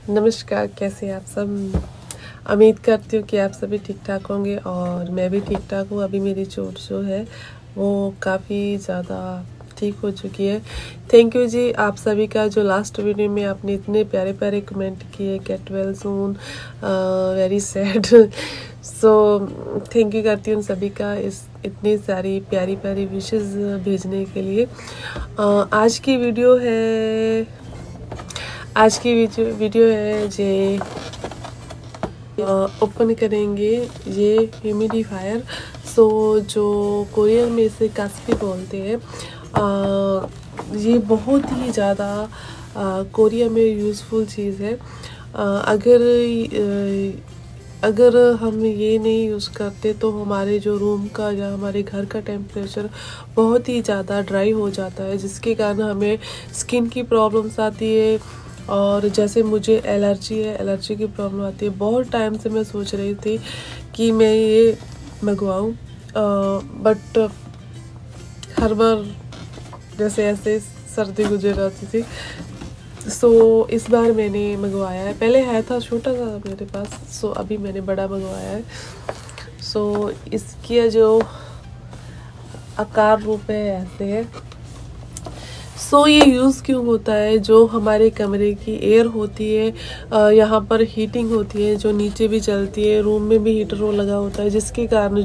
नमस्कार, कैसे हैं आप सब। उम्मीद करती हूँ कि आप सभी ठीक ठाक होंगे और मैं भी ठीक ठाक हूँ। अभी मेरी चोट जो है वो काफ़ी ज़्यादा ठीक हो चुकी है। थैंक यू जी आप सभी का, जो लास्ट वीडियो में आपने इतने प्यारे प्यारे कमेंट किए, get well soon, very sad. So thank you करती हूँ सभी का इस इतनी सारी प्यारी प्यारी विशेस भेजने के लिए। आज की वीडियो है जे ओपन करेंगे ये ह्यूमिडिफायर। सो जो कोरियन में इसे कास्पी बोलते हैं। ये बहुत ही ज़्यादा कोरिया में यूज़फुल चीज़ है। अगर हम ये नहीं यूज़ करते तो हमारे जो रूम का या हमारे घर का टेम्परेचर बहुत ही ज़्यादा ड्राई हो जाता है, जिसके कारण हमें स्किन की प्रॉब्लम्स आती है। और जैसे मुझे एलर्जी की प्रॉब्लम आती है। बहुत टाइम से मैं सोच रही थी कि मैं ये मंगवाऊँ, बट हर बार जैसे ऐसे सर्दी गुजर जाती थी। सो इस बार मैंने मंगवाया है। पहले है था छोटा सा मेरे पास, सो अभी मैंने बड़ा मंगवाया है। सो इसकी जो आकार रूप है ऐसे है। सो ये यूज़ क्यों होता है, जो हमारे कमरे की एयर होती है, यहाँ पर हीटिंग होती है जो नीचे भी चलती है, रूम में भी हीटर लगा होता है, जिसके कारण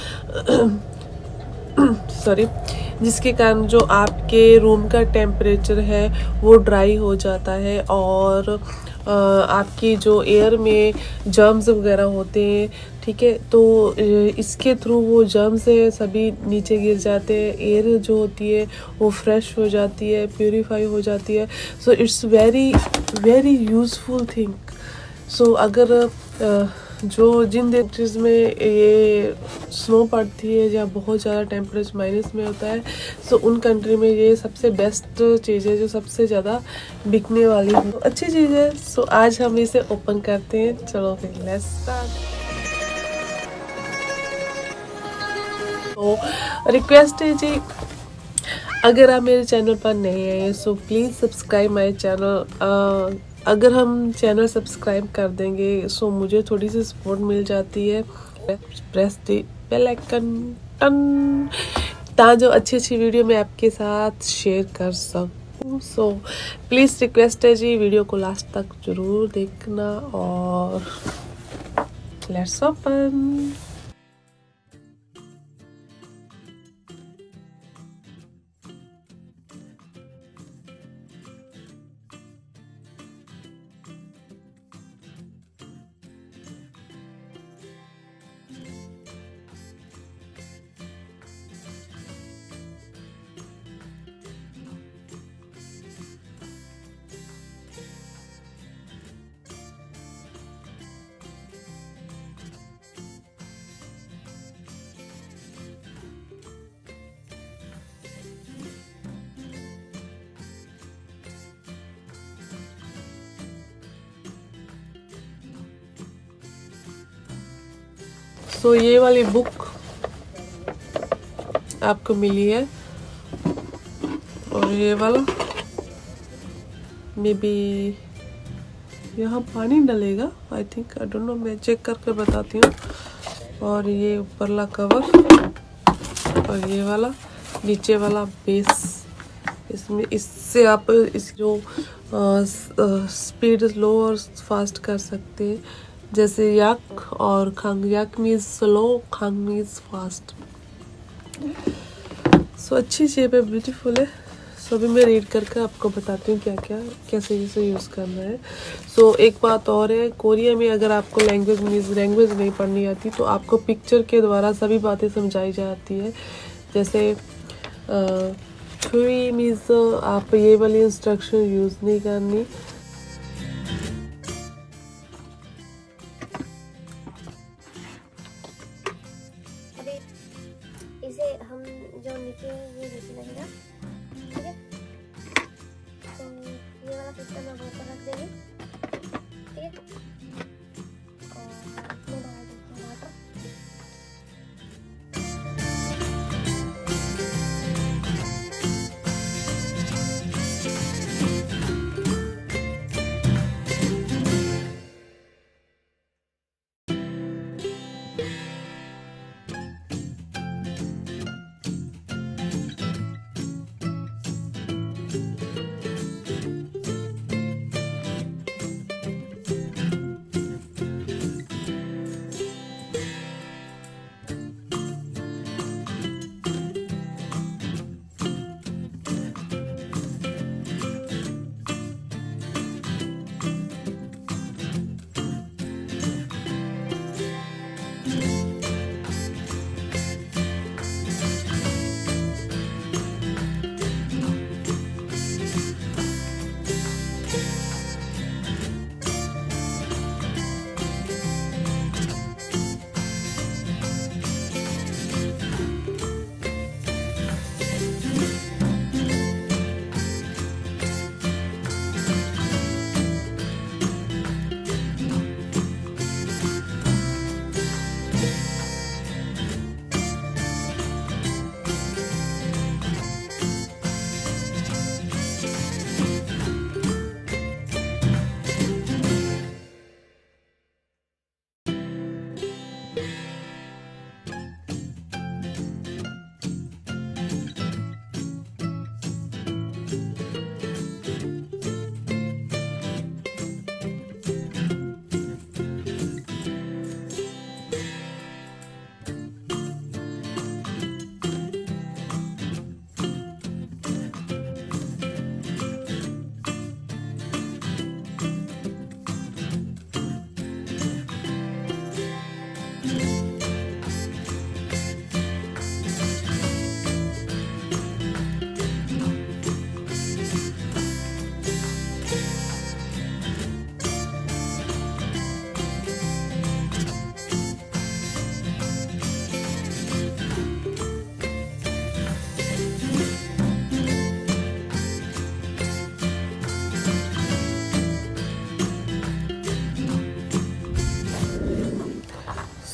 जो आपके रूम का टेम्परेचर है वो ड्राई हो जाता है। और आपकी जो एयर में जर्म्स वगैरह होते हैं, ठीक है, तो इसके थ्रू वो जर्म्स है सभी नीचे गिर जाते हैं। एयर जो होती है वो फ्रेश हो जाती है, प्यूरिफाई हो जाती है। So it's very very useful thing. So अगर जिन कंट्रीज़ में ये स्नो पड़ती है या बहुत ज़्यादा टेम्परेचर माइनस में होता है, सो उन कंट्री में ये सबसे बेस्ट चीज़ है, जो सबसे ज़्यादा बिकने वाली है। तो अच्छी चीज़ है। सो आज हम इसे ओपन करते हैं। चलो फिर लेट्स स्टार्ट। तो रिक्वेस्ट है जी, अगर आप मेरे चैनल पर नए आए हैं so please subscribe my channel. अगर हम चैनल सब्सक्राइब कर देंगे सो मुझे थोड़ी सी सपोर्ट मिल जाती है। प्रेस द बेल आइकन टन, ताकि अच्छी अच्छी वीडियो मैं आपके साथ शेयर कर सकूँ। सो प्लीज़ रिक्वेस्ट है जी, वीडियो को लास्ट तक ज़रूर देखना। और लेट्स ओपन। सो ये वाली बुक आपको मिली है, और ये वाला मे बी यहाँ पानी डलेगा, I think, I don't know, मैं चेक करके बताती हूँ। और ये ऊपरला कवर, और ये वाला नीचे वाला बेस। इसमें इससे आप इस जो स्पीड स्लो और फास्ट कर सकते हैं, जैसे याक और खांग। याक मीन्स स्लो, खांग मीन्स फास्ट। सो अच्छी शेप है, ब्यूटीफुल है। सो अभी मैं रीड करके आपको बताती हूँ क्या क्या कैसे यूज़ करना है। सो एक बात और है, कोरिया में अगर आपको लैंग्वेज नहीं पढ़नी आती तो आपको पिक्चर के द्वारा सभी बातें समझाई जाती है। जैसे थ्योरी मीन्स आप ये वाली इंस्ट्रक्शन यूज़ नहीं करनी। इसे हम जो नीचे ये नीचे लगेगा, ठीक है। तो ये वाला सिस्टम हम ऊपर रख देंगे, ठीक है। और इसमें डाल देते हैं वाटर।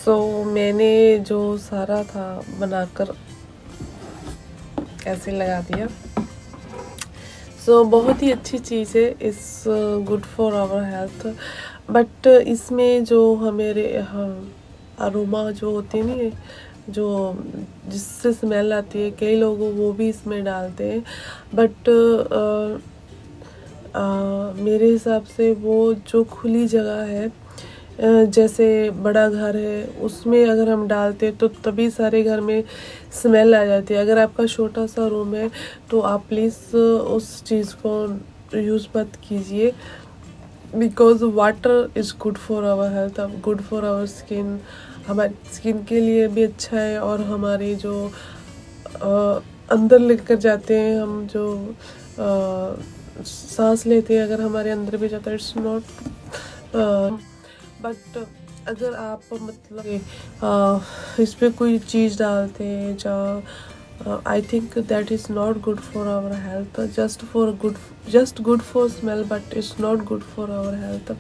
मैंने जो सारा था बनाकर ऐसे लगा दिया। बहुत ही अच्छी चीज़ है, it's good for our health. But इसमें जो हमारे अरोमा जो होती नहीं है, जो जिससे स्मेल आती है, कई लोग वो भी इसमें डालते हैं। बट मेरे हिसाब से वो जो खुली जगह है, जैसे बड़ा घर है, उसमें अगर हम डालते हैं तो तभी सारे घर में स्मेल आ जाती है। अगर आपका छोटा सा रूम है तो आप प्लीज़ उस चीज़ को यूज़ मत कीजिए, because water is good for our health, good for our skin. हमारी स्किन के लिए भी अच्छा है, और हमारे जो अंदर लेकर जाते हैं, हम जो सांस लेते हैं, अगर हमारे अंदर भी जाता है, इट्स नॉट। बट अगर आप मतलब इस पर कोई चीज़ डालते हैं, जहाँ I think that is not good for our health, just good for smell, but it's not good for our health.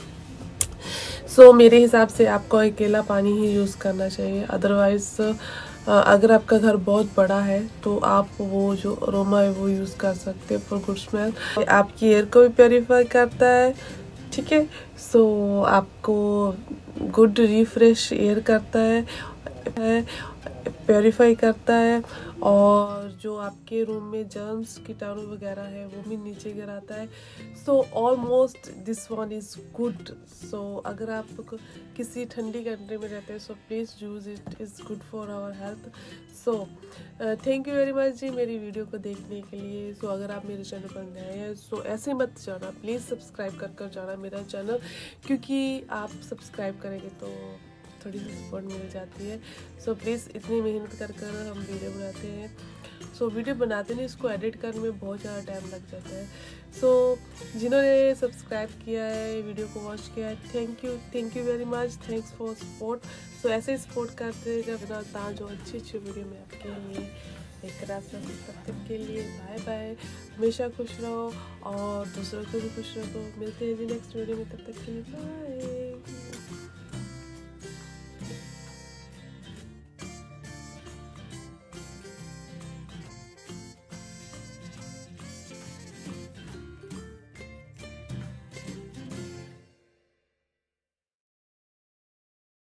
मेरे हिसाब से आपको अकेला पानी ही यूज़ करना चाहिए। अदरवाइज़ अगर आपका घर बहुत बड़ा है तो आप वो जो अरोमा है वो यूज़ कर सकते हैं फॉर गुड स्मेल। आपकी एयर को भी प्योरीफाई करता है, ठीक है। आपको गुड रिफ्रेश एयर करता है, प्योरीफाई करता है, और जो आपके रूम में जर्म्स कीटाणु वगैरह है वो भी नीचे गिराता है। Almost this one is good. अगर आप किसी ठंडी कंट्री में रहते हैं, please use it, is good for our health. Thank you very much जी मेरी वीडियो को देखने के लिए। अगर आप मेरे चैनल पर नए हैं ऐसे मत जाना, प्लीज़ सब्सक्राइब कर जाना मेरा चैनल, क्योंकि आप सब्सक्राइब करेंगे तो थोड़ी सी सपोर्ट मिल जाती है। प्लीज़ इतनी मेहनत कर हम वीडियो बनाते हैं। वीडियो बनाते नहीं, इसको एडिट करने में बहुत ज़्यादा टाइम लग जाता है। जिन्होंने सब्सक्राइब किया है, वीडियो को वॉच किया है, thank you very much, thanks for support. ऐसे ही सपोर्ट करते जब जो अच्छी वीडियो में आपके लिए एक रास्ता। तब तक के लिए बाय बाय, हमेशा खुश रहो और दूसरों को भी खुश रखो। मिलते हैं जी नेक्स्ट वीडियो में, तब तक के लिए बाय।